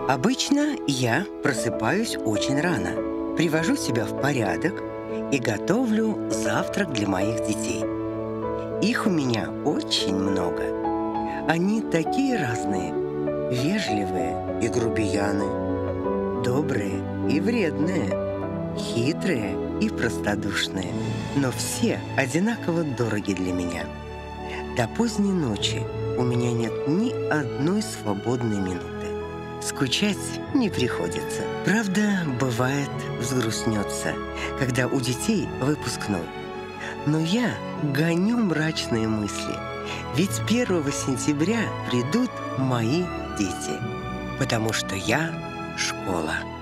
Обычно я просыпаюсь очень рано, привожу себя в порядок и готовлю завтрак для моих детей. Их у меня очень много. Они такие разные: вежливые и грубияны, добрые и вредные, хитрые и простодушные, но все одинаково дороги для меня. До поздней ночи у меня нет ни одной свободной минуты. Скучать не приходится. Правда, бывает, взгрустнется, когда у детей выпускной. Но я гоню мрачные мысли, ведь 1 сентября придут мои дети, потому что я — школа.